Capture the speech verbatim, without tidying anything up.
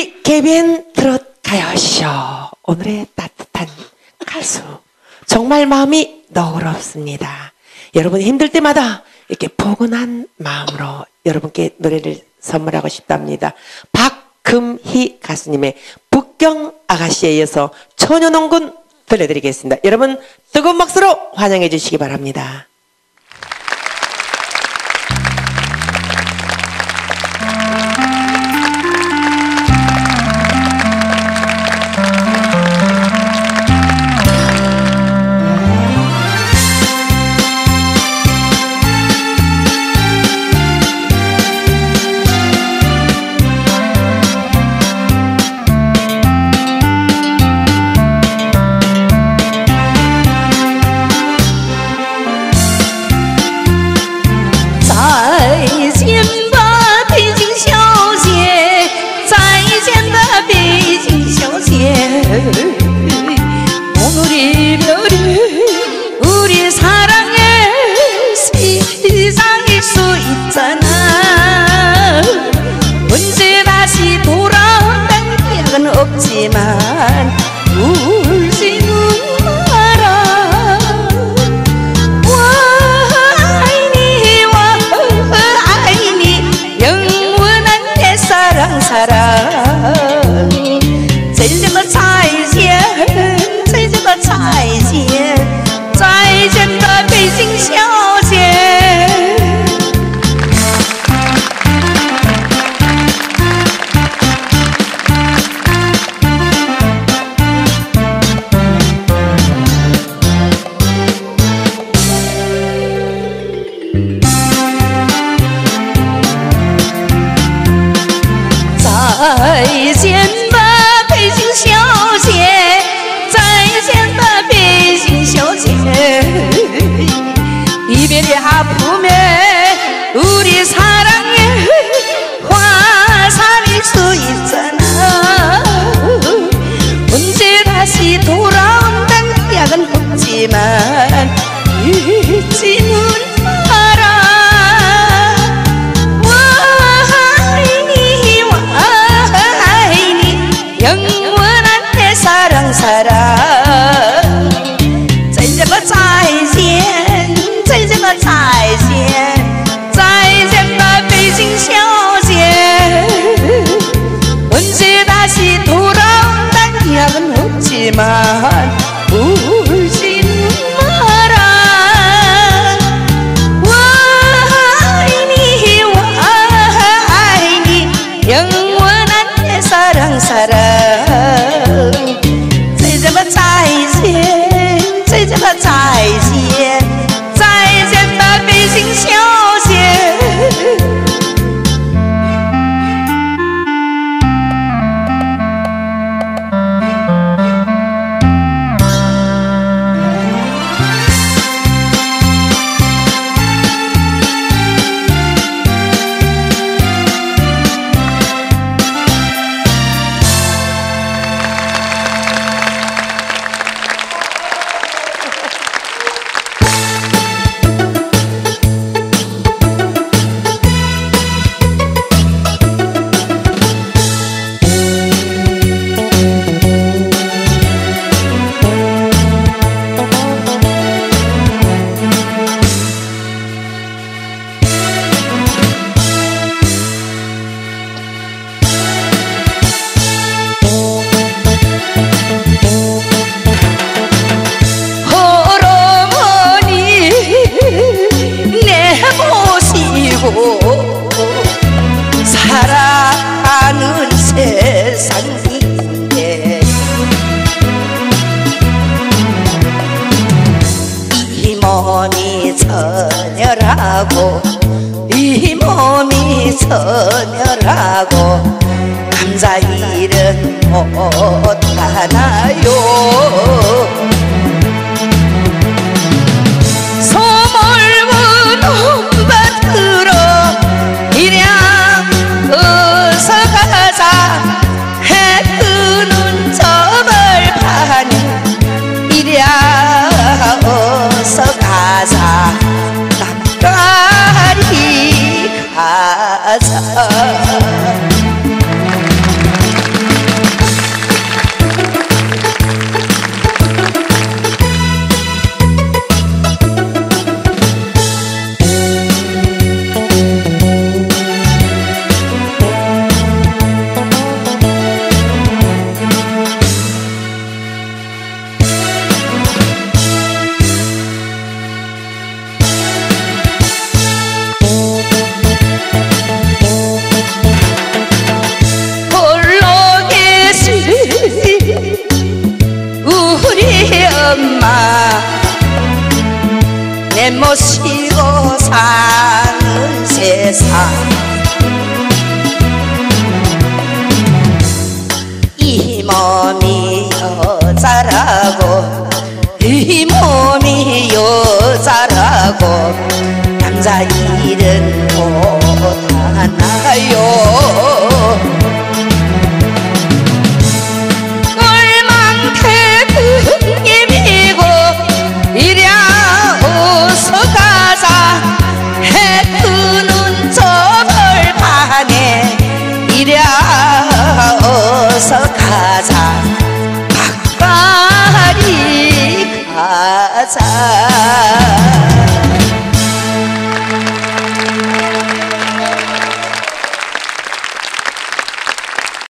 엠비씨 개변 트롯 가요쇼. 오늘의 따뜻한 가수. 정말 마음이 너그럽습니다. 여러분이 힘들 때마다 이렇게 포근한 마음으로 여러분께 노래를 선물하고 싶답니다. 박금희 가수님의 북경 아가씨에 이어서 처녀농군 들려드리겠습니다. 여러분 뜨거운 박수로 환영해 주시기 바랍니다. 오늘 이별이 우리 사랑의 시작일 수 있잖아. 언제 다시 돌아온다는 약은 없지만 울지는 마라. 와이니 와이니 영원한 내 사랑 사랑. 再见吧，再见，再见吧，再见，再见吧，北京小姐。再见吧。 北京小姐，再见吧，北京小姐。 이별의 아픔에 우리 사랑의 화살일 수 있잖아. 언제 다시 돌아온다는 약은 없지만 잊지는 마라. 와이니 와이니 영원한 내 사랑 사랑. 再见吧，再见，再见吧，再见，再见吧，北京小姐。 언제 다시 돌아온다는 약은 없지만 울지는 마라. 와이니 와이니 영원한 내 사랑 사랑. 再见吧，再见，再见吧，再见，再见吧，北京小姐。 살아가는 세상인데 이 몸이 처녀라고 이 몸이 처녀라고 남자일은 못하나요. 가자 엄마 내 모시고 사는 세상 이 몸이 여자라고 이 몸이 여자라고 남자 일은 못하나요 꼴망태 등님이고 이랴 어서 가자 해 뜨는 저 벌판에 이랴 어서 가자 박가리 가자